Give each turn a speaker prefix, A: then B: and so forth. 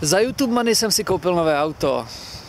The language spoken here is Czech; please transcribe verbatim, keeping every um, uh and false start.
A: Za YouTube money jsem si koupil nové auto.